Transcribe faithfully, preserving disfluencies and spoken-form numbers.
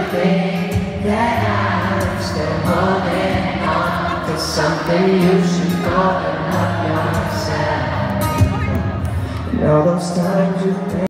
think that I'm still holding on to something you should open up yourself. And all those times you think